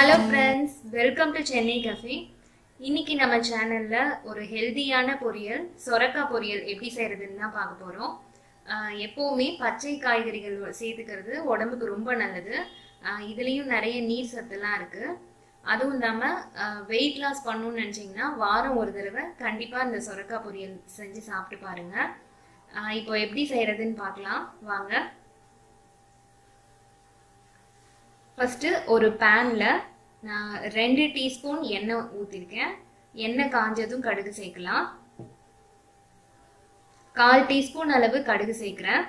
Hello friends, welcome to Chennai Cafe. இன்னைக்கு நம்ம சேனல்ல ஒரு ஹெல்தியான பொரியல் சொரக்காய் பொரியல் எப்படி செய்யறதுன்னு தான் பார்க்க போறோம். எப்பவுமே பச்சை காய்கறிகள் சேர்த்துக்கிறது உடம்புக்கு ரொம்ப நல்லது. இதுலயும் நிறைய நீர் சத்துலாம் இருக்கு. அதுவும் இல்லாம வெயிட் லாஸ் பண்ணணும்னு நினைச்சீங்கன்னா வாரம் ஒரு தடவை கண்டிப்பா இந்த சொரக்காய் பொரியல் செஞ்சு சாப்பிட்டு பாருங்க. இப்போ எப்படி செய்யறதுன்னு பார்க்கலாம் வாங்க. ஃபர்ஸ்ட் ஒரு பேன்ல நான் 2 டீஸ்பூன் எண்ணெய் ஊத்திருக்கேன். எண்ணெய் காஞ்சதும் கடுகு சேர்க்கலாம். 1/4 டீஸ்பூன் அளவு கடுகு சேர்க்கிறேன்.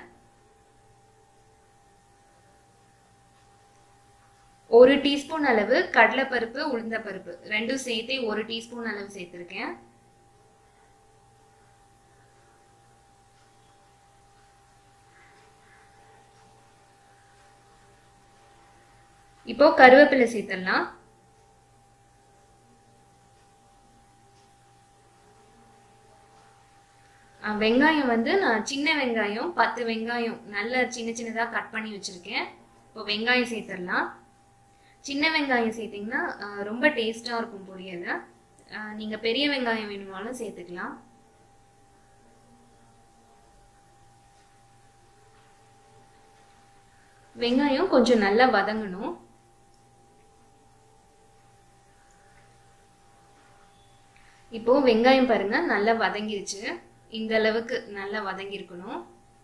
1 டீஸ்பூன் அளவு கடலைப்பருப்பு உளுந்தப்பருப்பு ரெண்டும் சேர்த்து 1 டீஸ்பூன் அளவு சேர்த்திருக்கேன். இப்போ கருவேப்பிலை சேர்த்துடலாம். வெங்காயம் வந்து நான் சின்ன வெங்காயம் 10 வெங்காயம் நல்ல சின்ன சின்னதாக கட் பண்ணி வச்சிருக்கேன். இப்போ வெங்காயம் சேர்த்துடலாம். சின்ன வெங்காயம் சேர்த்திங்கன்னா ரொம்ப டேஸ்டாக இருக்கும் பொரியல். நீங்கள் பெரிய வெங்காயம் வேணுமாலும் சேர்த்துக்கலாம். வெங்காயம் கொஞ்சம் நல்லா வதங்கணும். இப்போ வெங்காயம் பாருங்க நல்லா வதங்கிருச்சு. இந்த அளவுக்கு நல்லா வதங்கி இருக்கணும்.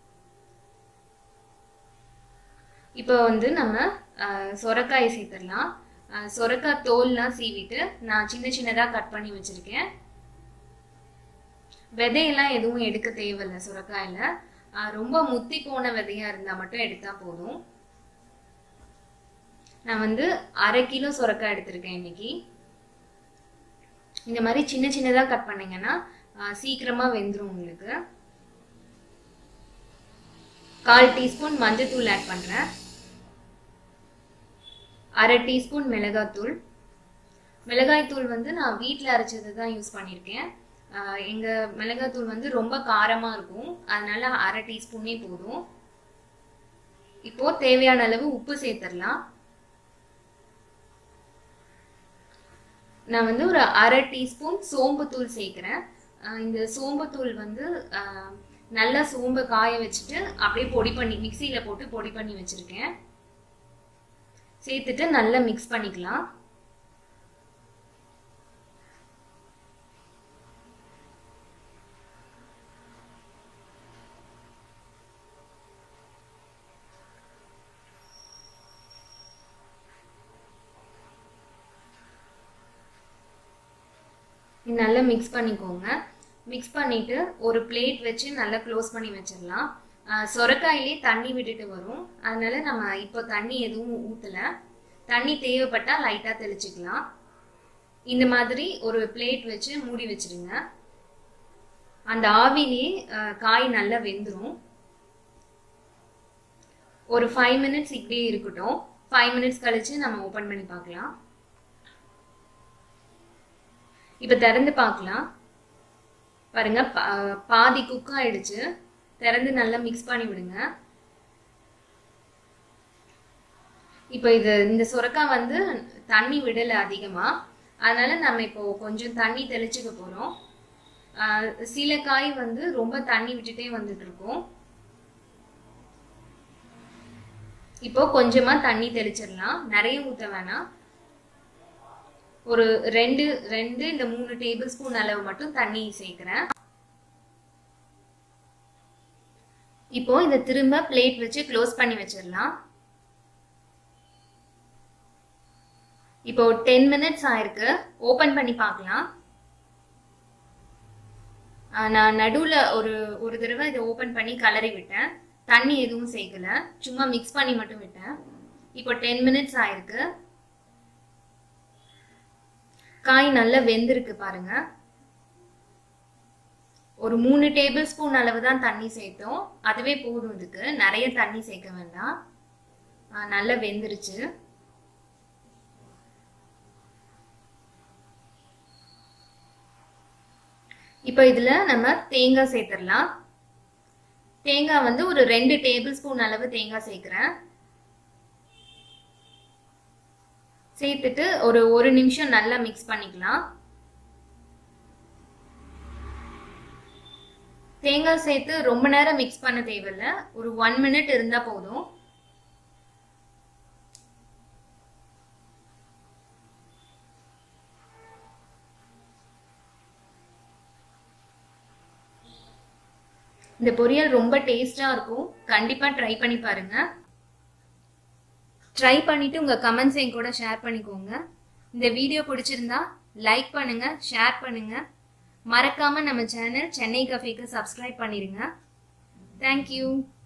இப்போ வந்து நம்ம சொரக்காயை சேர்த்துடலாம். சொரக்காய் தோல்லாம் சீவிட்டு நான் சின்ன சின்னதா கட் பண்ணி வச்சிருக்கேன். விதையெல்லாம் எதுவும் எடுக்க தேவையில்லை. சொரக்காயில ரொம்ப முத்தி போன விதையா இருந்தா மட்டும் எடுத்தா போதும். நான் வந்து 1/2 கிலோ சொரக்காய் எடுத்திருக்கேன் இன்னைக்கு. இந்த மாதிரி சின்ன சின்னதா கட் பண்ணீங்கன்னா சீக்கிரமா வெந்துடும் உங்களுக்கு. 1/4 டீஸ்பூன் மஞ்சள்தூள் ஆட் பண்றேன். 1/2 டீஸ்பூன் மிளகாய்த்தூள். மிளகாய்த்தூள் வந்து நான் வீட்டில் அரைச்சது தான் யூஸ் பண்ணியிருக்கேன். எங்க மிளகாய்த்தூள் வந்து ரொம்ப காரமா இருக்கும், அதனால 1/2 டீஸ்பூனே போதும். இப்போ தேவையான அளவு உப்பு சேர்த்துடலாம். நான் வந்து ஒரு 1/2 டீஸ்பூன் சோம்புத்தூள் சேர்க்கிறேன். இந்த சோம்புத்தூள் வந்து நல்லா சோம்பை காய வச்சுட்டு அப்படியே பொடி பண்ணி மிக்சியில போட்டு பொடி பண்ணி வச்சிருக்கேன். சேர்த்துட்டு நல்லா மிக்ஸ் பண்ணிக்கலாம். நல்லா மிக்ஸ் பண்ணிக்கோங்க. மிக்ஸ் பண்ணிட்டு ஒரு பிளேட் வச்சு நல்லா க்ளோஸ் பண்ணி வச்சிடலாம். சொரக்காயிலே தண்ணி விட்டுட்டு வரும், அதனால நம்ம இப்போ தண்ணி எதுவும் ஊற்றல. தண்ணி தேவைப்பட்டா லைட்டாக தெளிச்சுக்கலாம். இந்த மாதிரி ஒரு பிளேட் வச்சு மூடி வச்சிருங்க. அந்த ஆவிலே காய் நல்லா வெந்துடும். ஒரு 5 மினிட்ஸ் இப்படியே இருக்கட்டும். 5 மினிட்ஸ் கழிச்சு நம்ம ஓப்பன் பண்ணி பார்க்கலாம். இப்போ திறந்து பார்க்கலாம். பாருங்க பாதி குக் ஆயிடுச்சு. திறந்து நல்லா மிக்ஸ் பண்ணி விடுங்க. இப்போ இந்த சொரக்காய் வந்து தண்ணி விடலை அதிகமா, அதனால நம்ம இப்போ கொஞ்சம் தண்ணி தெளிச்சுக்க போறோம். சில காய் வந்து ரொம்ப தண்ணி விட்டுட்டே வந்துட்டு இருக்கும். இப்போ கொஞ்சமா தண்ணி தெளிச்சிடலாம். நிறைய ஊற்ற வேணாம். ஒரு 2 இல்ல 3 டேபிள் ஸ்பூன் அளவு மட்டும் தண்ணி சேர்க்கிறேன். இப்போ இதை திரும்ப பிளேட் வச்சு க்ளோஸ் பண்ணி வச்சிடலாம். இப்போ 10 மினிட்ஸ் ஆயிருக்கு. ஓபன் பண்ணி பார்க்கலாம். நான் நடுவுல ஒரு தடவை இதை ஓபன் பண்ணி கலரி விட்டேன். தண்ணி எதுவும் சேர்க்கல, சும்மா மிக்ஸ் பண்ணி மட்டும் விட்டேன். இப்போ 10 மினிட்ஸ் ஆயிருக்கு. காய் நல்லா வெந்திருக்கு பாருங்க. ஒரு 3 டேபிள் ஸ்பூன் அளவு தான் தண்ணி சேர்த்தோம், அதுவே போதும். இதுக்கு நிறைய தண்ணி சேர்க்க வேண்டாம். நல்லா வெந்துருச்சு. இப்போ இதுல நம்ம தேங்காய் சேர்த்துடலாம். தேங்காய் வந்து ஒரு 2 டேபிள் ஸ்பூன் அளவு தேங்காய் சேர்க்கிறேன். சேர்த்துட்டு ஒரு நிமிஷம் நல்லா மிக்ஸ் பண்ணிக்கலாம். தேங்காய் சேர்த்து ரொம்ப நேரம் மிக்ஸ் பண்ண தேவையில்ல, ஒரு 1 minute இருந்தா போதும். இந்த பொரியல் ரொம்ப டேஸ்டா இருக்கும். கண்டிப்பா ட்ரை பண்ணி பாருங்க. ட்ரை பண்ணிட்டு உங்க கமெண்ட்ஸ் என் கூட ஷேர் பண்ணிக்கோங்க. இந்த வீடியோ பிடிச்சிருந்தா லைக் பண்ணுங்க, ஷேர் பண்ணுங்க. மறக்காம நம்ம சேனல் சென்னை கஃபேக்கு சப்ஸ்கிரைப் பண்ணிருங்க. தேங்க்யூ.